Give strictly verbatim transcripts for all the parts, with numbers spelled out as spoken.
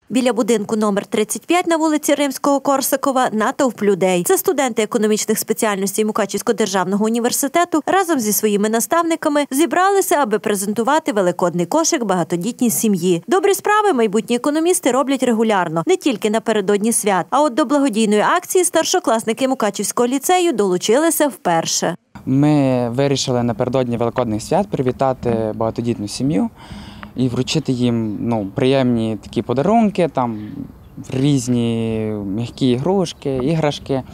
Біля будинку номер тридцять п'ять на вулиці Римського-Корсакова натовп людей. Це студенти економічних спеціальностей Мукачівського державного університету разом зі своїми наставниками зібралися, аби презентувати великодний кошик багатодітній сім'ї. Добрі справи майбутні економісти роблять регулярно, не тільки напередодні свят. А от до благодійної акції старшокласники Мукачівського ліцею долучилися вперше. Ми вирішили напередодні Великодних свят привітати багатодітну сім'ю і вручити їм ну, приємні такі подарунки, там різні м'які ігрушки, іграшки, е,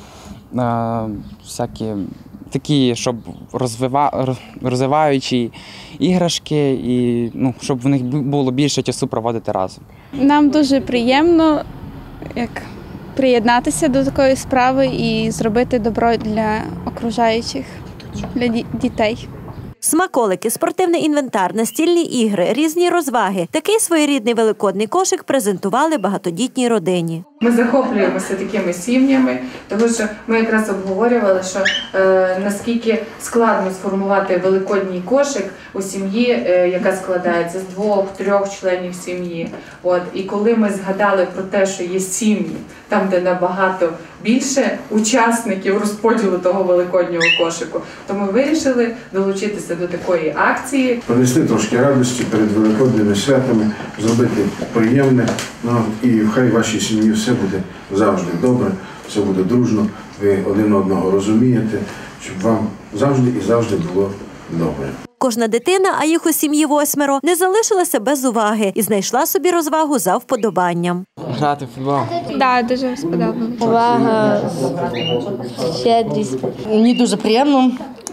всякі такі, щоб розвива, розвиваючі іграшки, і ну, щоб в них було більше часу проводити разом. Нам дуже приємно як приєднатися до такої справи і зробити добро для окружаючих, для дітей. Смаколики, спортивний інвентар, настільні ігри, різні розваги. Такий своєрідний великодний кошик презентували багатодітній родині. Ми захоплюємося такими сім'ями, тому що ми якраз обговорювали, що е, наскільки складно сформувати великодній кошик у сім'ї, е, яка складається з двох-трьох членів сім'ї. От, і коли ми згадали про те, що є сім'ї, там, де набагато більше учасників розподілу того великоднього кошику, то ми вирішили долучитися до такої акції. Принести трошки радості перед великодними святами, зробити приємне, ну, і хай вашій сім'ї все буде завжди добре, все буде дружно, ви один одного розумієте, щоб вам завжди і завжди було добре. Кожна дитина, а їх у сім'ї восьмеро, не залишилася без уваги і знайшла собі розвагу за вподобанням. Грати в футбол? Так, да, дуже сподобалося. Увага, щедрість. Мені дуже приємно.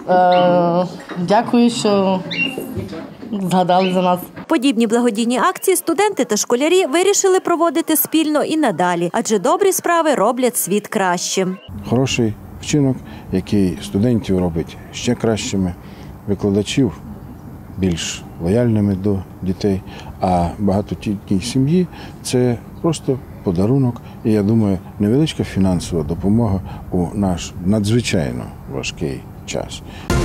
Дякую, що згадали за нас. Подібні благодійні акції студенти та школярі вирішили проводити спільно і надалі, адже добрі справи роблять світ кращим. Хороший вчинок, який студентів робить ще кращими, викладачів більш лояльними до дітей, а багатодітній сім'ї – це просто подарунок і, я думаю, невеличка фінансова допомога у наш надзвичайно важкий час.